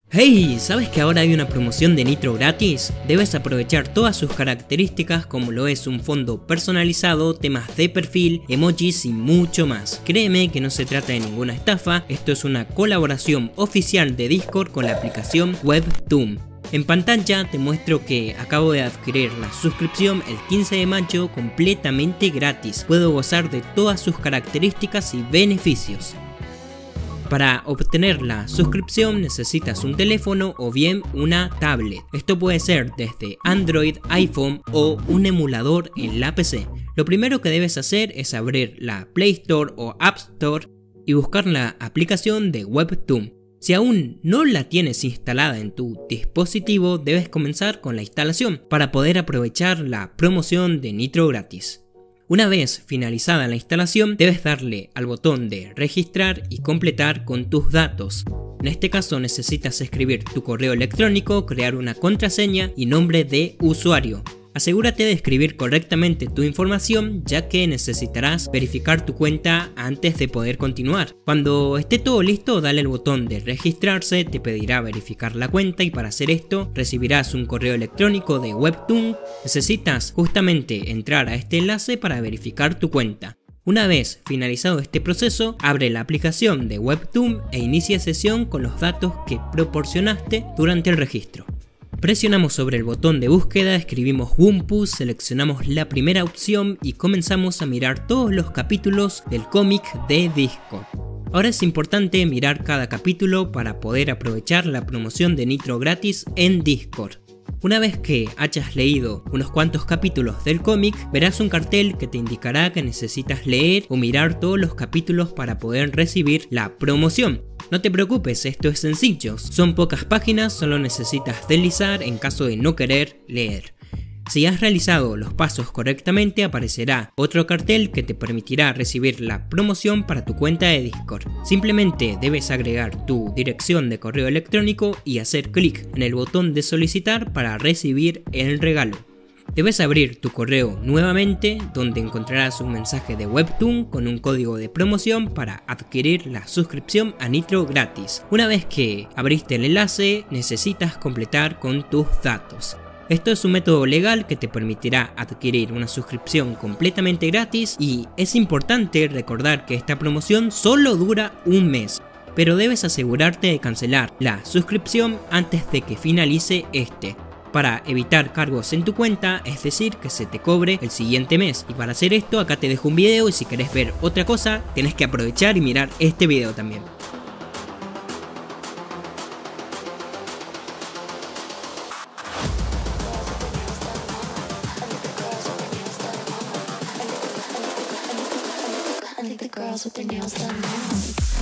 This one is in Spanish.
Hey, ¿sabes que ahora hay una promoción de Nitro gratis? Debes aprovechar todas sus características como lo es un fondo personalizado, temas de perfil, emojis y mucho más. Créeme que no se trata de ninguna estafa, esto es una colaboración oficial de Discord con la aplicación Webtoon. En pantalla te muestro que acabo de adquirir la suscripción el 15 de mayo completamente gratis. Puedo gozar de todas sus características y beneficios. Para obtener la suscripción necesitas un teléfono o bien una tablet. Esto puede ser desde Android, iPhone o un emulador en la PC. Lo primero que debes hacer es abrir la Play Store o App Store y buscar la aplicación de Webtoon. Si aún no la tienes instalada en tu dispositivo, debes comenzar con la instalación para poder aprovechar la promoción de Nitro gratis. Una vez finalizada la instalación, debes darle al botón de registrar y completar con tus datos. En este caso necesitas escribir tu correo electrónico, crear una contraseña y nombre de usuario. Asegúrate de escribir correctamente tu información, ya que necesitarás verificar tu cuenta antes de poder continuar. Cuando esté todo listo, dale al botón de registrarse, te pedirá verificar la cuenta y para hacer esto recibirás un correo electrónico de Webtoon. Necesitas justamente entrar a este enlace para verificar tu cuenta. Una vez finalizado este proceso, abre la aplicación de Webtoon e inicia sesión con los datos que proporcionaste durante el registro. Presionamos sobre el botón de búsqueda, escribimos Wumpu, seleccionamos la primera opción y comenzamos a mirar todos los capítulos del cómic de Discord. Ahora es importante mirar cada capítulo para poder aprovechar la promoción de Nitro gratis en Discord. Una vez que hayas leído unos cuantos capítulos del cómic, verás un cartel que te indicará que necesitas leer o mirar todos los capítulos para poder recibir la promoción. No te preocupes, esto es sencillo, son pocas páginas, solo necesitas deslizar en caso de no querer leer. Si has realizado los pasos correctamente, aparecerá otro cartel que te permitirá recibir la promoción para tu cuenta de Discord. Simplemente debes agregar tu dirección de correo electrónico y hacer clic en el botón de solicitar para recibir el regalo. Debes abrir tu correo nuevamente, donde encontrarás un mensaje de Webtoon con un código de promoción para adquirir la suscripción a Nitro gratis. Una vez que abriste el enlace, necesitas completar con tus datos. Esto es un método legal que te permitirá adquirir una suscripción completamente gratis y es importante recordar que esta promoción solo dura un mes, pero debes asegurarte de cancelar la suscripción antes de que finalice este, para evitar cargos en tu cuenta, es decir, que se te cobre el siguiente mes. Y para hacer esto, acá te dejo un video y si querés ver otra cosa, tenés que aprovechar y mirar este video también. I think the girls with their nails done now.